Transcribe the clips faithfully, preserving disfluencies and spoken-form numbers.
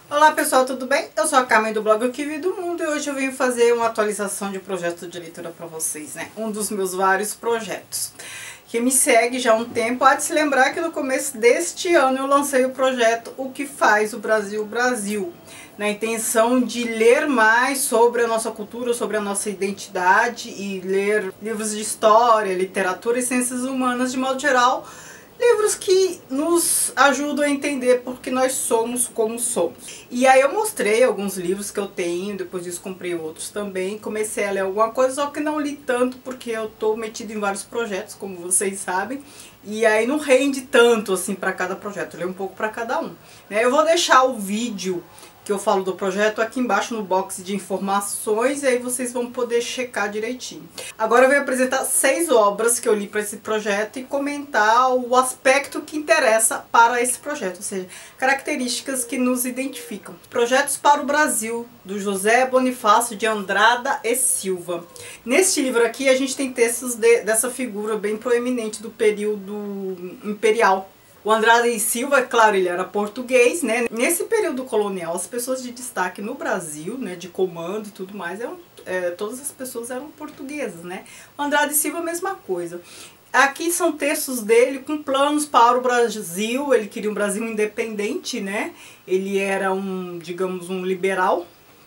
Olá pessoal, tudo bem? Eu sou a Carmen do blog O Que Vi do Mundo e hoje eu vim fazer uma atualização de projeto de leitura para vocês, né? Um dos meus vários projetos. Quem me segue já há um tempo há de se lembrar que no começo deste ano eu lancei o projeto O Que Faz o Brasil Brasil, na intenção de ler mais sobre a nossa cultura, sobre a nossa identidade e ler livros de história, literatura e ciências humanas de modo geral. Livros que nos ajudam a entender porque nós somos como somos. E aí eu mostrei alguns livros que eu tenho, depois disso comprei outros também. Comecei a ler alguma coisa, só que não li tanto porque eu tô metido em vários projetos, como vocês sabem. E aí não rende tanto assim para cada projeto, eu leio um pouco para cada um. Eu vou deixar o vídeo que eu falo do projeto aqui embaixo no box de informações e aí vocês vão poder checar direitinho. Agora eu vou apresentar seis obras que eu li para esse projeto e comentar o aspecto que interessa para esse projeto, ou seja, características que nos identificam. Projetos para o Brasil, do José Bonifácio de Andrada e Silva. Neste livro aqui a gente tem textos de, dessa figura bem proeminente do período imperial. O Andrada e Silva, claro, ele era português, né? Nesse período colonial, as pessoas de destaque no Brasil, né, de comando e tudo mais, eram, é, todas as pessoas eram portuguesas, né? O Andrada e Silva, a mesma coisa. Aqui são textos dele com planos para o Brasil, ele queria um Brasil independente, né? Ele era um, digamos, um liberal,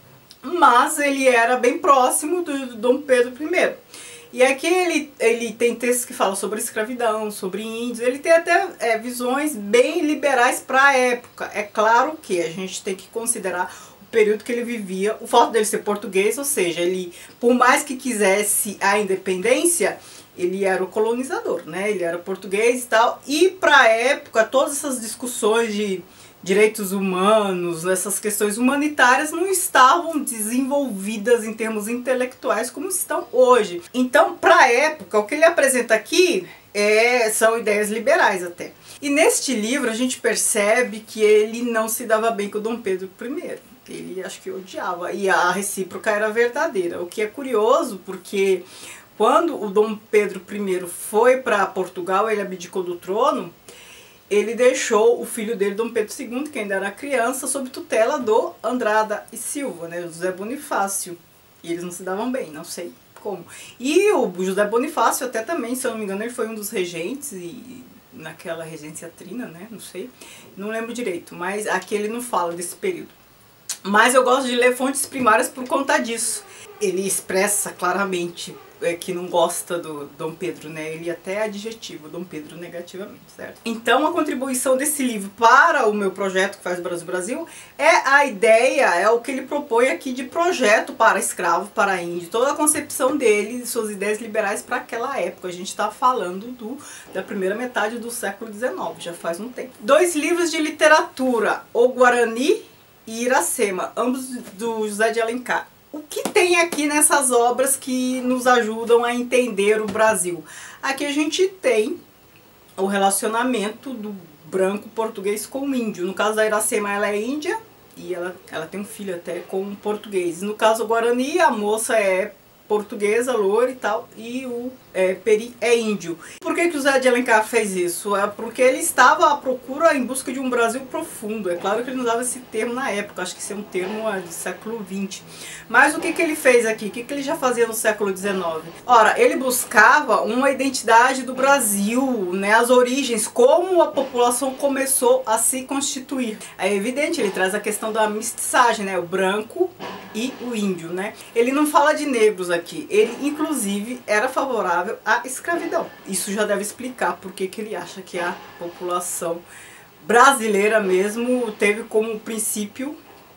mas ele era bem próximo do Dom Pedro primeiro. E aqui ele, ele tem textos que falam sobre escravidão, sobre índios, ele tem até é, visões bem liberais para a época. É claro que a gente tem que considerar o período que ele vivia, o fato dele ser português, ou seja, ele, por mais que quisesse a independência, ele era o colonizador, né? Ele era português e tal, e para a época todas essas discussões de direitos humanos, essas questões humanitárias não estavam desenvolvidas em termos intelectuais como estão hoje. Então, para a época, o que ele apresenta aqui é, são ideias liberais até. E neste livro a gente percebe que ele não se dava bem com o Dom Pedro primeiro. Ele acho que odiava, e a recíproca era verdadeira. O que é curioso, porque quando o Dom Pedro primeiro foi para Portugal, ele abdicou do trono, ele deixou o filho dele, Dom Pedro segundo, que ainda era criança, sob tutela do Andrada e Silva, né, José Bonifácio. E eles não se davam bem, não sei como. E o José Bonifácio até também, se eu não me engano, ele foi um dos regentes, e naquela regência trina, né, não sei, não lembro direito, mas aqui ele não fala desse período. Mas eu gosto de ler fontes primárias por conta disso. Ele expressa claramente é, que não gosta do Dom Pedro, né? Ele até adjetivo Dom Pedro negativamente, certo? Então a contribuição desse livro para o meu projeto que faz o Brasil Brasil é a ideia, é o que ele propõe aqui de projeto para escravo, para índio, toda a concepção dele, suas ideias liberais para aquela época. A gente está falando do, da primeira metade do século dezenove, já faz um tempo. Dois livros de literatura, O Guarani e Iracema, ambos do José de Alencar. O que tem aqui nessas obras que nos ajudam a entender o Brasil? Aqui a gente tem o relacionamento do branco português com o índio. No caso da Iracema, ela é índia e ela, ela tem um filho até com um português. No caso do Guarani, a moça é portuguesa, loura e tal, e o é, Peri é índio. Por que que o José de Alencar fez isso? É porque ele estava à procura em busca de um Brasil profundo. É claro que ele não usava esse termo na época, acho que esse é um termo é, do século vinte. Mas o que que ele fez aqui? O que que ele já fazia no século dezenove? Ora, ele buscava uma identidade do Brasil, né, as origens, como a população começou a se constituir. É evidente, ele traz a questão da mestiçagem, né, o branco e o índio, né? Ele não fala de negros aqui, ele inclusive era favorável à escravidão. Isso já deve explicar por que que ele acha que a população brasileira mesmo teve como princípio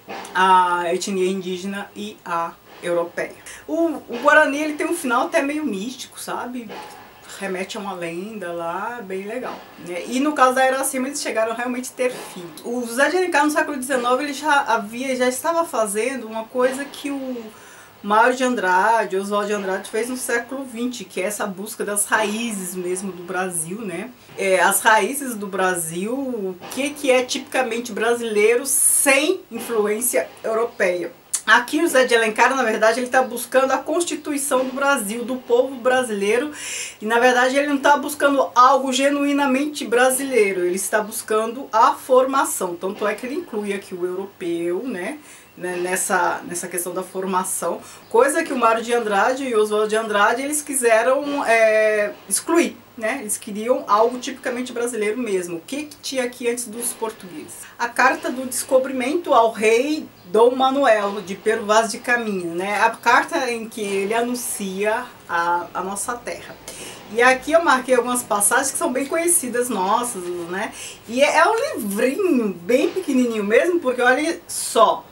a etnia indígena e a europeia. O, o Guarani ele tem um final até meio místico, sabe? Remete a uma lenda lá, bem legal, né? E no caso da Iracema eles chegaram a realmente ter filhos. O José de Alencar no século dezenove ele já havia, já estava fazendo uma coisa que o Mário de Andrade, Oswald de Andrade fez no século vinte, que é essa busca das raízes mesmo do Brasil, né? É, as raízes do Brasil, o que, que é tipicamente brasileiro sem influência europeia. Aqui o José de Alencar, na verdade, ele está buscando a Constituição do Brasil, do povo brasileiro, e na verdade ele não está buscando algo genuinamente brasileiro, ele está buscando a formação, tanto é que ele inclui aqui o europeu, né, nessa, nessa questão da formação, coisa que o Mário de Andrade e o Oswaldo de Andrade, eles quiseram é, excluir. Né? Eles queriam algo tipicamente brasileiro mesmo. O que, que tinha aqui antes dos portugueses? A carta do descobrimento ao rei Dom Manuel de Pero Vaz de Caminha, né? A carta em que ele anuncia a, a nossa terra. E aqui eu marquei algumas passagens que são bem conhecidas nossas, né? E é, é um livrinho bem pequenininho mesmo, porque olha só,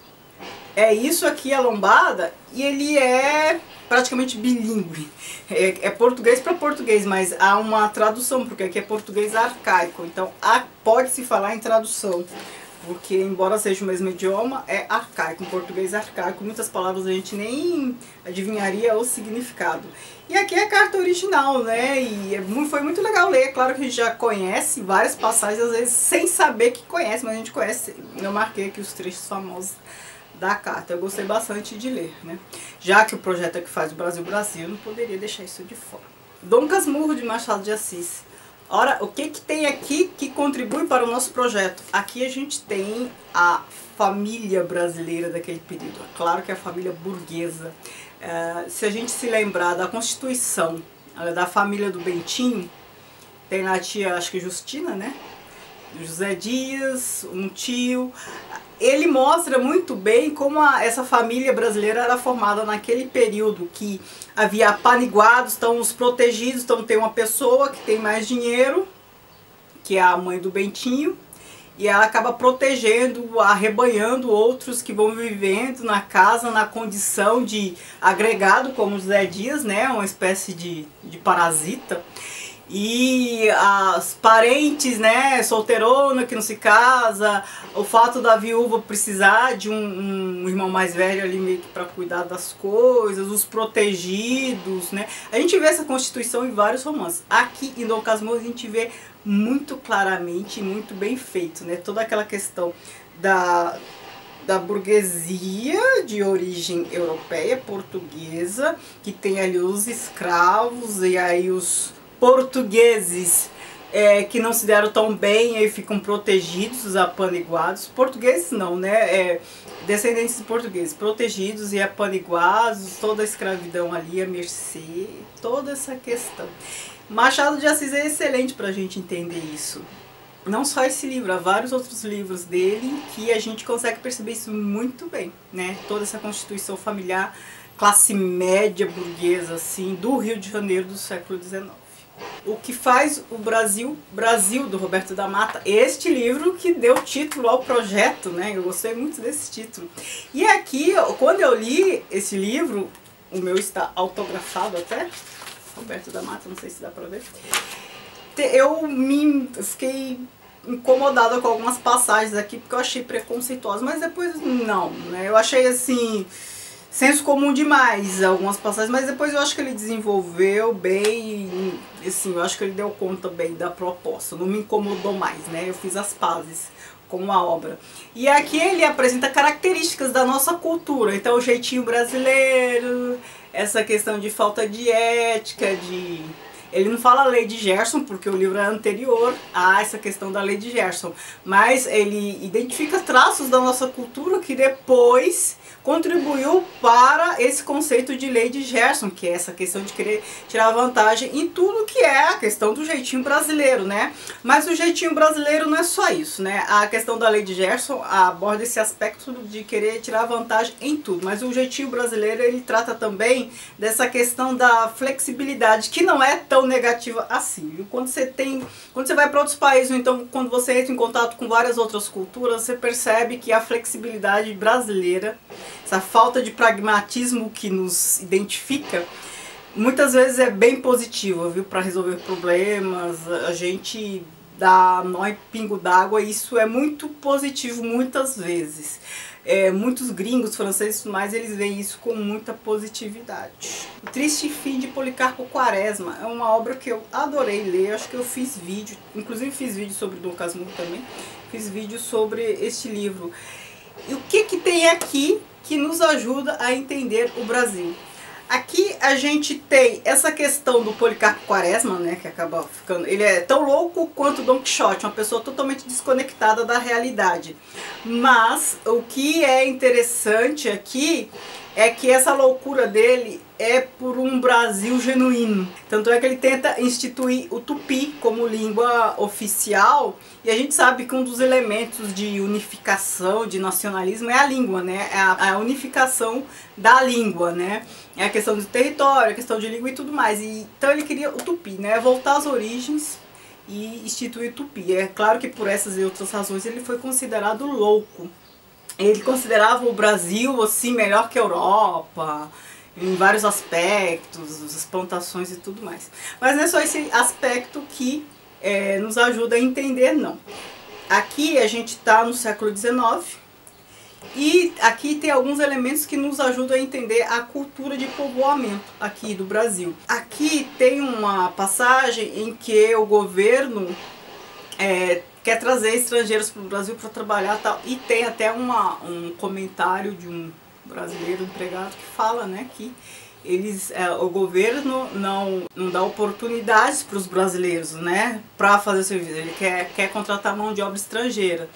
é isso aqui a lombada e ele é praticamente bilíngue. É, é português para português, mas há uma tradução, porque aqui é português arcaico. Então pode-se falar em tradução, porque embora seja o mesmo idioma, é arcaico, um português arcaico. Muitas palavras a gente nem adivinharia o significado. E aqui é a carta original, né? E é muito, foi muito legal ler. É claro que a gente já conhece várias passagens, às vezes sem saber que conhece, mas a gente conhece. Eu marquei aqui os trechos famosos da carta. Eu gostei bastante de ler, né? Já que o projeto é que faz o Brasil Brasil, eu não poderia deixar isso de fora. Dom Casmurro de Machado de Assis. Ora, o que que tem aqui que contribui para o nosso projeto? Aqui a gente tem a família brasileira daquele período. Claro que é a família burguesa. Uh, se a gente se lembrar da Constituição, da família do Bentinho, tem lá a tia, acho que Justina, né? José Dias, um tio. Ele mostra muito bem como a, essa família brasileira era formada naquele período que havia apaniguados, estão os protegidos, então tem uma pessoa que tem mais dinheiro, que é a mãe do Bentinho, e ela acaba protegendo, arrebanhando outros que vão vivendo na casa na condição de agregado, como José Dias, né, uma espécie de, de parasita. E as parentes, né, solteirona que não se casa, o fato da viúva precisar de um, um irmão mais velho ali meio que para cuidar das coisas, os protegidos, né. A gente vê essa Constituição em vários romances. Aqui em Dom Casmurro a gente vê muito claramente, muito bem feito, né, toda aquela questão da... da burguesia de origem europeia, portuguesa, que tem ali os escravos e aí os portugueses é, que não se deram tão bem e ficam protegidos, os apaniguados. Portugueses não, né? É, descendentes de portugueses, protegidos e apaniguados, toda a escravidão ali, a mercê, toda essa questão. Machado de Assis é excelente para a gente entender isso. Não só esse livro, há vários outros livros dele que a gente consegue perceber isso muito bem, né? Toda essa constituição familiar, classe média burguesa, assim, do Rio de Janeiro do século dezenove. O que faz o Brasil, Brasil, do Roberto da Mata, este livro que deu título ao projeto, né? Eu gostei muito desse título. E aqui, quando eu li esse livro, o meu está autografado até, Roberto da Mata, não sei se dá pra ver, eu me fiquei incomodada com algumas passagens aqui, porque eu achei preconceituosas, mas depois não, né? Eu achei assim... senso comum demais algumas passagens, mas depois eu acho que ele desenvolveu bem, assim, eu acho que ele deu conta bem da proposta, não me incomodou mais, né? Eu fiz as pazes com a obra. E aqui ele apresenta características da nossa cultura, então o jeitinho brasileiro, essa questão de falta de ética, de... Ele não fala Lei de Gerson, porque o livro é anterior a essa questão da Lei de Gerson, mas ele identifica traços da nossa cultura que depois contribuiu para esse conceito de Lei de Gerson, que é essa questão de querer tirar vantagem em tudo que é a questão do jeitinho brasileiro, né? Mas o jeitinho brasileiro não é só isso, né? A questão da Lei de Gerson aborda esse aspecto de querer tirar vantagem em tudo, mas o jeitinho brasileiro ele trata também dessa questão da flexibilidade, que não é tão negativa assim, viu? Quando você tem, quando você vai para outros países, ou então quando você entra em contato com várias outras culturas, você percebe que a flexibilidade brasileira, essa falta de pragmatismo que nos identifica, muitas vezes é bem positiva, viu? Para resolver problemas, a gente dá nó em pingo d'água, e isso é muito positivo muitas vezes. É, muitos gringos, franceses, mas eles veem isso com muita positividade. O Triste Fim de Policarpo Quaresma é uma obra que eu adorei ler, acho que eu fiz vídeo, inclusive fiz vídeo sobre Dom Casmurro também, fiz vídeo sobre este livro. E o que que tem aqui que nos ajuda a entender o Brasil? Aqui a gente tem essa questão do Policarpo Quaresma, né, que acaba ficando... Ele é tão louco quanto Don Quixote, uma pessoa totalmente desconectada da realidade. Mas o que é interessante aqui é que essa loucura dele é por um Brasil genuíno. Tanto é que ele tenta instituir o tupi como língua oficial, e a gente sabe que um dos elementos de unificação, de nacionalismo é a língua, né? É a, a unificação da língua, né? É a questão do território, a questão de língua e tudo mais. E, então ele queria o tupi, né? Voltar às origens e instituir o tupi. É claro que por essas e outras razões ele foi considerado louco. Ele considerava o Brasil assim melhor que a Europa, em vários aspectos, as plantações e tudo mais. Mas não é só esse aspecto que é, nos ajuda a entender, não. Aqui a gente está no século dezenove e aqui tem alguns elementos que nos ajudam a entender a cultura de povoamento aqui do Brasil. Aqui tem uma passagem em que o governo é, quer trazer estrangeiros para o Brasil para trabalhar e tal, e tem até uma, um comentário de um brasileiro empregado que fala, né, que eles, é, o governo não, não dá oportunidades para os brasileiros, né, para fazer serviço, ele quer, quer contratar mão de obra estrangeira.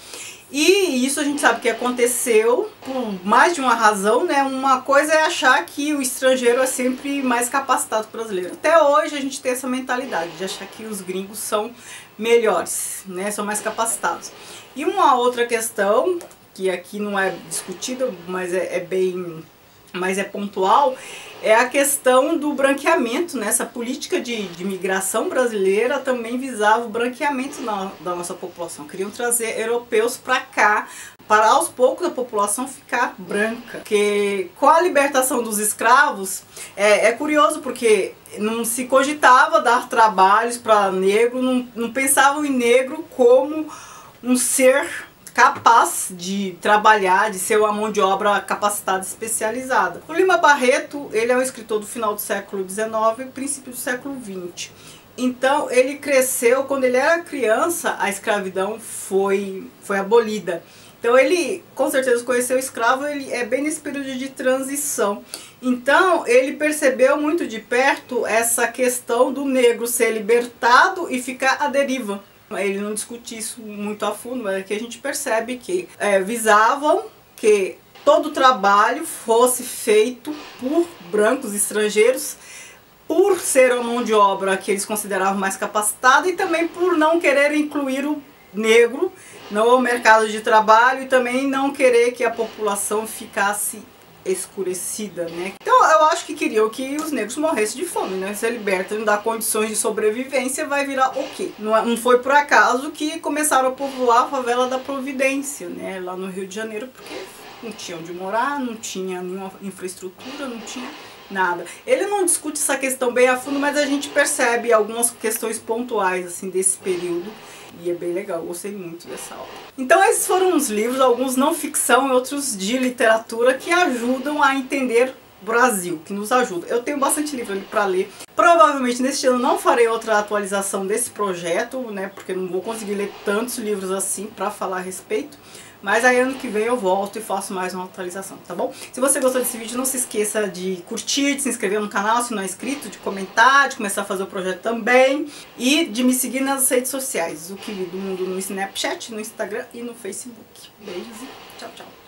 E isso a gente sabe que aconteceu por mais de uma razão, né? Uma coisa é achar que o estrangeiro é sempre mais capacitado que o brasileiro. Até hoje a gente tem essa mentalidade de achar que os gringos são melhores, né? São mais capacitados. E uma outra questão, que aqui não é discutida, mas é, é bem... mas é pontual, é a questão do branqueamento, né? Essa política de, de migração brasileira também visava o branqueamento na, da nossa população. Queriam trazer europeus para cá, para aos poucos a população ficar branca. Porque com a libertação dos escravos, é, é curioso porque não se cogitava dar trabalhos para negro, não, não pensavam em negro como um ser capaz de trabalhar, de ser uma mão de obra capacitada, especializada. O Lima Barreto, ele é um escritor do final do século dezenove e princípio do século vinte. Então, ele cresceu, quando ele era criança, a escravidão foi, foi abolida. Então, ele, com certeza, conheceu o escravo, ele é bem nesse período de transição. Então, ele percebeu muito de perto essa questão do negro ser libertado e ficar à deriva. Ele não discute isso muito a fundo, mas aqui a gente percebe que é, visavam que todo o trabalho fosse feito por brancos estrangeiros, por ser uma mão de obra que eles consideravam mais capacitada e também por não querer incluir o negro no mercado de trabalho e também não querer que a população ficasse escurecida, né? Então eu acho que queriam que os negros morressem de fome, né? Se libertam, não dá condições de sobrevivência, vai virar o quê? Não, não foi por acaso que começaram a povoar a favela da Providência, né? Lá no Rio de Janeiro, porque não tinha onde morar, não tinha nenhuma infraestrutura, não tinha nada. Ele não discute essa questão bem a fundo, mas a gente percebe algumas questões pontuais, assim, desse período. E é bem legal, eu gostei muito dessa obra. Então esses foram os livros, alguns não ficção e outros de literatura que ajudam a entender o Brasil, que nos ajudam. Eu tenho bastante livro ali para ler. Provavelmente neste ano não farei outra atualização desse projeto, né, porque não vou conseguir ler tantos livros assim para falar a respeito. Mas aí ano que vem eu volto e faço mais uma atualização, tá bom? Se você gostou desse vídeo, não se esqueça de curtir, de se inscrever no canal se não é inscrito, de comentar, de começar a fazer o projeto também e de me seguir nas redes sociais, o Kiwi do Mundo no Snapchat, no Instagram e no Facebook. Beijos e tchau, tchau!